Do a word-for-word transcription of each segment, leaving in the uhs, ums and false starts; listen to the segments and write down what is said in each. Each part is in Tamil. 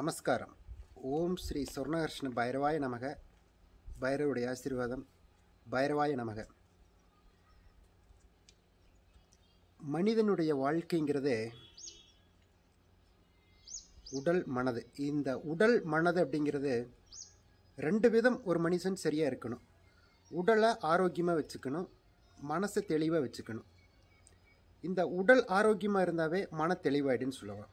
நமஸ்காரம். ஓம் ஸ்ரீ சொர்ணகர்ஷ்ண பைரவாய நமக. பைரவுடைய ஆசீர்வாதம். பைரவாய நமக. மனிதனுடைய வாழ்க்கைங்கிறதே உடல் மனது. இந்த உடல் மனது அப்படிங்கிறது ரெண்டு விதம். ஒரு மனுஷன் சரியாக இருக்கணும். உடலை ஆரோக்கியமாக வச்சுக்கணும், மனசை தெளிவாக வச்சுக்கணும். இந்த உடல் ஆரோக்கியமாக இருந்தாவே மன தெளிவாயிடுன்னு சொல்லுவாங்க.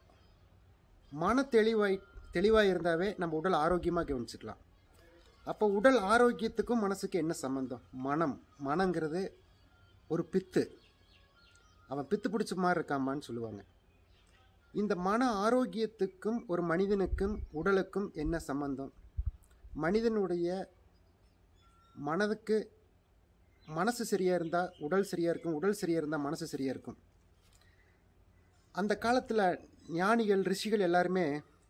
மன தெளிவாய் தெளிவாக இருந்தாவே நம்ம உடல் ஆரோக்கியமாக கவனிச்சுக்கலாம். அப்போ உடல் ஆரோக்கியத்துக்கும் மனசுக்கு என்ன சம்மந்தம்? மனம் மனங்கிறது ஒரு பித்து. அவன் பித்து பிடிச்ச மாதிரி இருக்காமான்னு சொல்லுவாங்க. இந்த மன ஆரோக்கியத்துக்கும் ஒரு மனிதனுக்கும் உடலுக்கும் என்ன சம்பந்தம்? மனிதனுடைய மனதுக்கு மனசு சரியாக இருந்தால் உடல் சரியாக இருக்கும், உடல் சரியாக இருந்தால் மனசு சரியாக இருக்கும். அந்த காலத்தில் ஞானிகள் ரிஷிகள் எல்லாருமே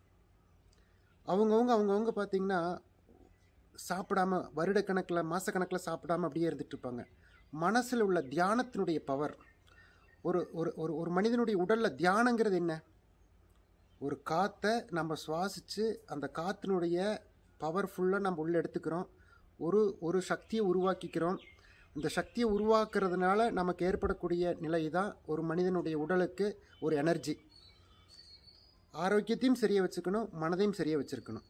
அவங்கவுங்க அவங்கவுங்க பார்த்திங்கன்னா சாப்பிடாம வருடக்கணக்கில் மாதக்கணக்கில் சாப்பிடாமல் அப்படியே இருந்துகிட்ருப்பாங்க. மனசில் உள்ள தியானத்தினுடைய பவர். ஒரு ஒரு ஒரு ஒரு மனிதனுடைய உடலில் தியானங்கிறது என்ன? ஒரு காற்றை நம்ம சுவாசித்து அந்த காற்றினுடைய பவர்ஃபுல்லாக நம்ம உள்ளே எடுத்துக்கிறோம். ஒரு ஒரு சக்தியை உருவாக்கிக்கிறோம். இந்த சக்தியை உருவாக்குறதுனால நமக்கு ஏற்படக்கூடிய நிலை தான் ஒரு மனிதனுடைய உடலுக்கு ஒரு எனர்ஜி. ஆரோக்கியத்தையும் சரியாக வச்சுக்கணும், மனதையும் சரியாக வச்சுருக்கணும்.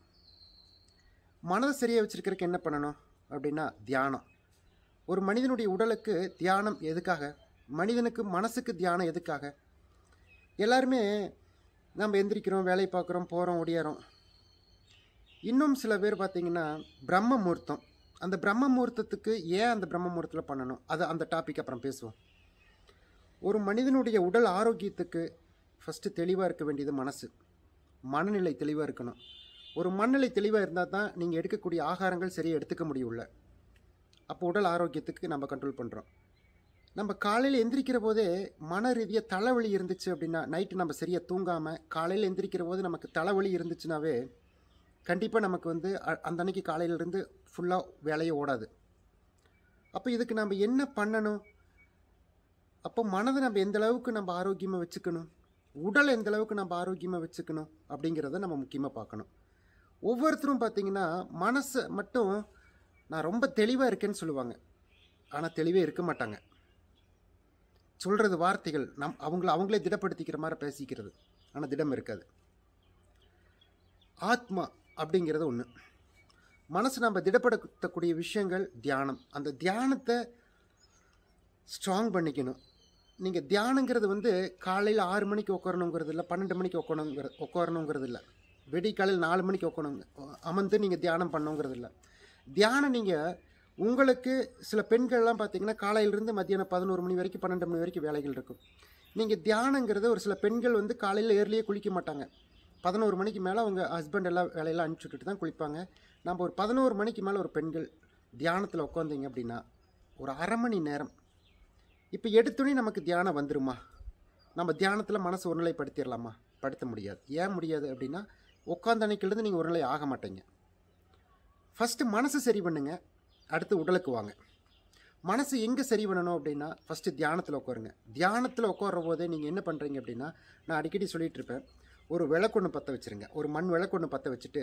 மனதை சரியாக வச்சுருக்கிறதுக்கு என்ன பண்ணணும் அப்படின்னா தியானம். ஒரு மனிதனுடைய உடலுக்கு தியானம் எதுக்காக? மனிதனுக்கு மனசுக்கு தியானம் எதுக்காக? எல்லாருமே நம்ம எந்திரிக்கிறோம், வேலை பார்க்குறோம், போகிறோம், ஒடியாரோம். இன்னும் சில பேர் பார்த்திங்கன்னா பிரம்ம முகூர்த்தம். அந்த பிரம்ம முகூர்த்தத்துக்கு ஏன் அந்த பிரம்ம முகூர்த்தத்தில் பண்ணணும்? அது அந்த டாபிக் அப்புறம் பேசுவோம். ஒரு மனிதனுடைய உடல் ஆரோக்கியத்துக்கு ஃபஸ்ட்டு தெளிவாக இருக்க வேண்டியது மனசு. மனநிலை தெளிவாக இருக்கணும். ஒரு மனநிலை தெளிவாக இருந்தால் தான் நீங்கள் எடுக்கக்கூடிய ஆகாரங்கள் சரியாக எடுத்துக்க முடியும்ல. அப்போ உடல் ஆரோக்கியத்துக்கு நம்ம கண்ட்ரோல் பண்ணுறோம். நம்ம காலையில் எந்திரிக்கிற போதே மன ரீதியாக தலைவலி இருந்துச்சு அப்படின்னா, நைட்டு நம்ம சரியாக தூங்காமல் காலையில் எந்திரிக்கிற போது நமக்கு தலைவலி இருந்துச்சுனாவே கண்டிப்பாக நமக்கு வந்து அந்த அன்னைக்கு காலையிலேருந்து ஃபுல்லாக வேலையே ஓடாது. அப்போ இதுக்கு நம்ம என்ன பண்ணணும்? அப்போ மனதை நம்ம எந்த அளவுக்கு நம்ம ஆரோக்கியமாக வச்சுக்கணும், உடல் எந்த அளவுக்கு நம்ம ஆரோக்கியமாக வச்சுக்கணும் அப்படிங்கிறத நம்ம முக்கியமாக பார்க்கணும். ஒவ்வொருத்தரும் பார்த்திங்கன்னா மனசை மட்டும் நான் ரொம்ப தெளிவாக இருக்கேன்னு சொல்லுவாங்க, ஆனால் தெளிவே இருக்க மாட்டாங்க. சொல்கிறது வார்த்தைகள் நம் அவங்கள அவங்களே திடப்படுத்திக்கிற மாதிரி பேசிக்கிறது, ஆனால் திடம் இருக்காது. ஆத்மா அப்படிங்கிறது ஒன்று. மனசு நம்ம திடப்படுத்தக்கூடிய விஷயங்கள் தியானம். அந்த தியானத்தை ஸ்ட்ராங் பண்ணிக்கணும். நீங்கள் தியானங்கிறது வந்து காலையில் ஆறு மணிக்கு உட்காரணுங்கிறது இல்லை, பன்னெண்டு மணிக்கு உட்காரணுங்கிற உட்காரணுங்கிறது இல்லை, வெடி காலையில் நாலு மணிக்கு உட்காரணுங்க அமர்ந்து நீங்கள் தியானம் பண்ணுங்கிறது இல்லை. தியானம் நீங்கள் உங்களுக்கு சில பெண்கள்லாம் பார்த்திங்கன்னா காலையிலேருந்து மத்தியானம் பதினோரு மணி வரைக்கும் பன்னெண்டு மணி வரைக்கும் வேலைகள் இருக்கும். நீங்கள் தியானங்கிறது ஒரு சில பெண்கள் வந்து காலையில் ஏர்லியே குளிக்க மாட்டாங்க. பதினோரு மணிக்கு மேலே அவங்க ஹஸ்பண்ட் எல்லாம் வேலையெல்லாம் அனுப்பிச்சி விட்டுட்டு தான் குளிப்பாங்க. நம்ம ஒரு பதினோரு மணிக்கு மேலே ஒரு பெண்கள் தியானத்தில் உட்காந்திங்க அப்படின்னா ஒரு அரை மணி நேரம். இப்போ எடுத்துனே நமக்கு தியானம் வந்துருமா? நம்ம தியானத்தில் மனசு ஒருநிலைப்படுத்திடலாமா? படுத்த முடியாது. ஏன் முடியாது அப்படின்னா உட்காந்த அன்னைக்கிலேருந்து நீங்கள் ஒருநிலை ஆக மாட்டீங்க. ஃபஸ்ட்டு மனசு சரி பண்ணுங்க, அடுத்து உடலுக்கு வாங்க. மனசு எங்கே சரி பண்ணணும் அப்படின்னா ஃபஸ்ட்டு தியானத்தில் உட்காருங்க. தியானத்தில் உட்கார்ற போதே நீங்கள் என்ன பண்ணுறீங்க அப்படின்னா, நான் அடிக்கடி சொல்லிகிட்டு இருப்பேன், ஒரு விளக்கொன்று பற்ற வச்சுருங்க. ஒரு மண் விளக்கொன்று பற்ற வச்சுட்டு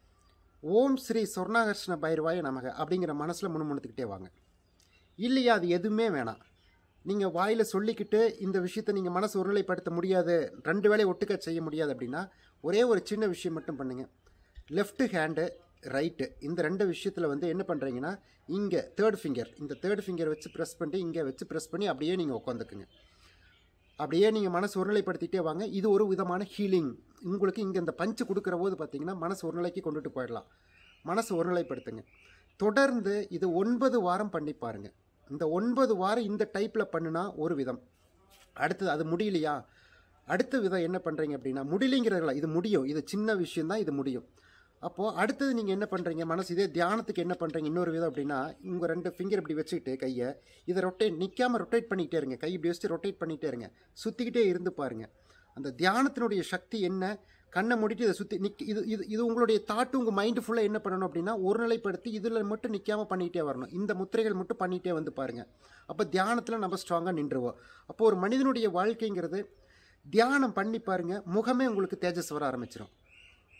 ஓம் ஸ்ரீ சொர்ணகர்ஷ்ண பைரவாய நமக அப்படிங்கிற மனசில் முணுமுணுத்துக்கிட்டே வாங்க. இல்லையா அது எதுவுமே வேணாம். நீங்கள் வாயில் சொல்லிக்கிட்டு இந்த விஷயத்தை நீங்கள் மனசு ஒருநிலைப்படுத்த முடியாது, ரெண்டு வேலையை ஒட்டுக்க செய்ய முடியாது அப்படின்னா ஒரே ஒரு சின்ன விஷயம் மட்டும் பண்ணுங்கள். லெஃப்ட்டு ஹேண்டு ரைட்டு இந்த ரெண்டு விஷயத்தில் வந்து என்ன பண்ணுறீங்கன்னா, இங்கே தேர்ட் ஃபிங்கர் இந்த தேர்ட் ஃபிங்கர் வச்சு ப்ரெஸ் பண்ணிட்டு இங்கே வச்சு ப்ரெஸ் பண்ணி அப்படியே நீங்கள் உட்காந்துக்குங்க. அப்படியே நீங்கள் மனசு ஒருநிலைப்படுத்திகிட்டே வாங்க. இது ஒரு விதமான ஹீலிங். உங்களுக்கு இங்கே இந்த பஞ்சு கொடுக்குற போது பார்த்திங்கன்னா மனசு ஒருநிலைக்கு கொண்டுட்டு போயிடலாம். மனசு ஒருநிலைப்படுத்துங்க. தொடர்ந்து இது ஒன்பது வாரம் பண்ணி பாருங்கள். இந்த ஒன்பது வாரம் இந்த டைப்பில் பண்ணுனா ஒரு விதம். அடுத்தது அது முடியலையா, அடுத்த விதம் என்ன பண்ணுறீங்க அப்படின்னா, முடியலைங்கிறதுல இது முடியும், இது சின்ன விஷயந்தான், இது முடியும். அப்போது அடுத்தது நீங்கள் என்ன பண்ணுறீங்க, மனசு இதே தியானத்துக்கு என்ன பண்ணுறீங்க இன்னொரு விதம் அப்படின்னா, உங்கள் ரெண்டு ஃபிங்கர் இப்படி வச்சுக்கிட்டு கையை இதை ரொட்டேட் நிற்காமல் ரொட்டேட் பண்ணிக்கிட்டே இருங்க. கை இப்படி வச்சுட்டு ரொட்டேட் பண்ணிகிட்டே இருங்க. சுற்றிக்கிட்டே இருந்து பாருங்கள். அந்த தியானத்தினுடைய சக்தி என்ன, கண்ணை மூடிட்டு இதை சுற்றி நிக் இது இது இது உங்களுடைய தாட்டு உங்கள் மைண்டு ஃபுல்லாக என்ன பண்ணணும் அப்படின்னா ஒருநிலைப்படுத்தி இதில் மட்டும் நிற்காமல் பண்ணிகிட்டே வரணும். இந்த முத்திரைகள் மட்டும் பண்ணிகிட்டே வந்து பாருங்கள். அப்போ தியானத்தில் நம்ம ஸ்ட்ராங்காக நின்றுவோம். அப்போது ஒரு மனிதனுடைய வாழ்க்கைங்கிறது தியானம் பண்ணி பாருங்கள், முகமே உங்களுக்கு தேஜஸ் வர ஆரம்பிச்சிடும்.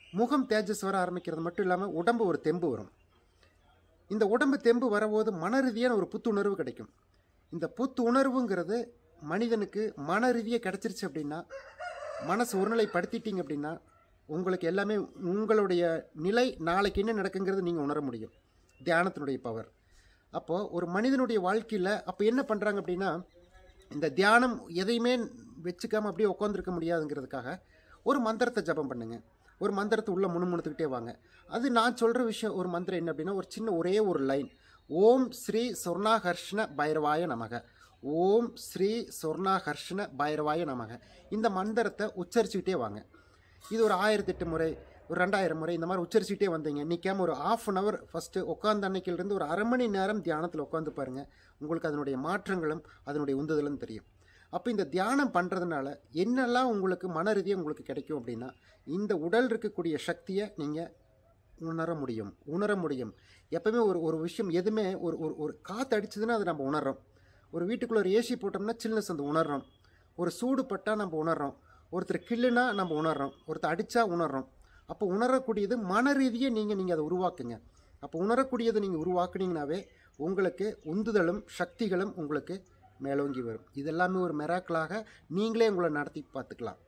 முகம் தேஜஸ் வர ஆரம்பிக்கிறது மட்டும் இல்லாமல் உடம்பு ஒரு தெம்பு வரும். இந்த உடம்பு தெம்பு வரபோது மன ரீதியான ஒரு புத்துணர்வு கிடைக்கும். இந்த புத்துணர்வுங்கிறது மனிதனுக்கு மன ரீதியாக கிடச்சிருச்சு அப்படின்னா, மனசு ஒருநிலைப்படுத்திட்டீங்க அப்படின்னா, உங்களுக்கு எல்லாமே உங்களுடைய நிலை நாளைக்கு என்ன நடக்குங்கிறது நீங்கள் உணர முடியும். தியானத்தினுடைய பவர். அப்போது ஒரு மனிதனுடைய வாழ்க்கையில் அப்போ என்ன பண்ணுறாங்க அப்படின்னா, இந்த தியானம் எதையுமே வச்சுக்காமல் அப்படியே உட்காந்துருக்க முடியாதுங்கிறதுக்காக ஒரு மந்திரத்தை ஜபம் பண்ணுங்கள். ஒரு மந்திரத்தை உள்ளே முணுமுணுத்துக்கிட்டே வாங்க. அது நான் சொல்கிற விஷயம் ஒரு மந்திரம் என்ன அப்படின்னா, ஒரு சின்ன ஒரே ஒரு லைன், ஓம் ஸ்ரீ சொர்ணாகர்ஷ்ண பைரவாய நமக, ஓம் ஸ்ரீ சொர்ணாகர்ஷ்ண பைரவாய நமக. இந்த மந்திரத்தை உச்சரிச்சுக்கிட்டே வாங்க. இது ஒரு ஆயிரத்தி எட்டு முறை, ஒரு ரெண்டாயிரம் முறை இந்த மாதிரி உச்சரிச்சுக்கிட்டே வந்தீங்க. நிற்காமல் ஒரு ஆஃப் அன் ஹவர் ஃபஸ்ட்டு உட்காந்த அன்னைக்கிலிருந்து ஒரு அரை மணி நேரம் தியானத்தில் உட்காந்து பாருங்கள். உங்களுக்கு அதனுடைய மாற்றங்களும் அதனுடைய உந்துதலும் தெரியும். அப்போ இந்த தியானம் பண்ணுறதுனால என்னெல்லாம் உங்களுக்கு மன ரீதியாக உங்களுக்கு கிடைக்கும் அப்படின்னா, இந்த உடல் இருக்கக்கூடிய சக்தியை நீங்கள் உணர முடியும் உணர முடியும் எப்போவுமே ஒரு ஒரு விஷயம் எதுவுமே ஒரு ஒரு ஒரு காற்று அடிச்சதுன்னா அதை நம்ம உணர்றோம். ஒரு வீட்டுக்குள்ளே ஒரு ஏசி போட்டோம்னா சில்னஸ் அந்த உணர்றோம். ஒரு சூடு பட்டால் நம்ம உணர்றோம். ஒருத்தர் கில்லுனா நம்ம உணர்றோம். ஒருத்தர் அடித்தா உணர்றோம். அப்போ உணரக்கூடியது மன ரீதியாக நீங்கள் நீங்கள் அதை உருவாக்குங்க. அப்போ உணரக்கூடியதை நீங்கள் உருவாக்குனீங்கனாவே உங்களுக்கு உந்துதலும் சக்திகளும் உங்களுக்கு மேலோங்கி வரும். இதெல்லாமே ஒரு மிராக்கலாக நீங்களே உங்களை நடத்தி பார்த்துக்கலாம்.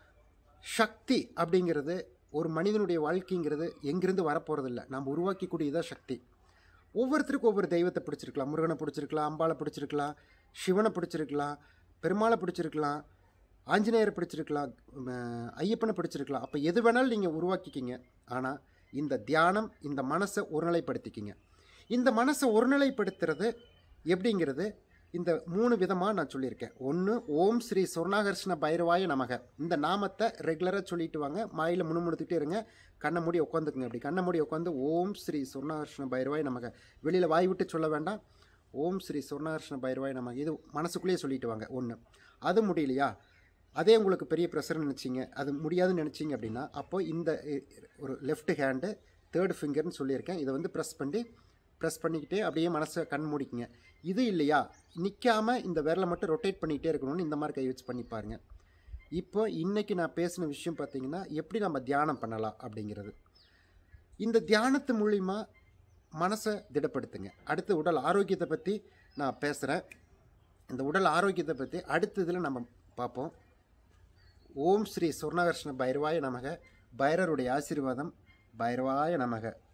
சக்தி அப்படிங்கிறது ஒரு மனிதனுடைய வாழ்க்கைங்கிறது எங்கிருந்து வரப்போகிறதில்ல, நம்ம உருவாக்கக்கூடியதான் சக்தி. ஒவ்வொருத்தருக்கும் ஒவ்வொரு தெய்வத்தை பிடிச்சிருக்கலாம். முருகனை பிடிச்சிருக்கலாம், அம்பாளை பிடிச்சிருக்கலாம், சிவனை பிடிச்சிருக்கலாம், பெருமாளை பிடிச்சிருக்கலாம், ஆஞ்சநேயரை பிடிச்சிருக்கலாம், ஐயப்பனை பிடிச்சிருக்கலாம். அப்போ எது வேணாலும் நீங்கள் உருவாக்கிக்கிங்க. ஆனால் இந்த தியானம் இந்த மனசை ஒருநிலைப்படுத்திக்கிங்க. இந்த மனசை ஒருநிலைப்படுத்துறது எப்படிங்கிறது இந்த மூணு விதமாக நான் சொல்லியிருக்கேன். ஒன்று, ஓம் ஸ்ரீ சொர்ணாகர்ஷ்ண பைரவாய நமக. இந்த நாமத்தை ரெகுலராக சொல்லிட்டு வாங்க. மாயில் முணுமுணுத்துக்கிட்டே இருங்க. கண்ணை மூடி உட்காந்துக்குங்க. அப்படி கண்ணை மூடி உட்காந்து ஓம் ஸ்ரீ சொர்ணாகர்ஷ்ண பைரவாய நமக. வெளியில் வாய் விட்டு சொல்ல வேண்டாம். ஓம் ஸ்ரீ சொர்ணாகர்ஷ்ண பைரவாய நமக. இது மனசுக்குள்ளேயே சொல்லிட்டு வாங்க. ஒன்று. அது முடியலையா, அதே உங்களுக்கு பெரிய ப்ரெஷர்னு நினச்சிங்க, அது முடியாதுன்னு நினச்சிங்க அப்படின்னா, அப்போ இந்த ஒரு லெஃப்ட் ஹேண்டு தேர்டு ஃபிங்கர்னு சொல்லியிருக்கேன். இதை வந்து ப்ரெஸ் பண்ணி ப்ரெஸ் பண்ணிக்கிட்டே அப்படியே மனசை கண் மூடிக்குங்க. இது இல்லையா, நிற்காமல் இந்த விரலை மட்டும் ரொட்டேட் பண்ணிக்கிட்டே இருக்கணும்னு இந்த மாதிரி கை வச்சு பண்ணி பாருங்கள். இப்போ இன்றைக்கி நான் பேசின விஷயம் பார்த்திங்கன்னா, எப்படி நம்ம தியானம் பண்ணலாம் அப்படிங்கிறது. இந்த தியானத்து மூலிமா மனசை திடப்படுத்துங்க. அடுத்து உடல் ஆரோக்கியத்தை பற்றி நான் பேசுகிறேன். இந்த உடல் ஆரோக்கியத்தை பற்றி அடுத்த இதில் நம்ம பார்ப்போம். ஓம் ஸ்ரீ சொர்ணாகர்ஷ்ண பைரவாய நமக. பைரவருடைய ஆசீர்வாதம். பைரவாய நமக.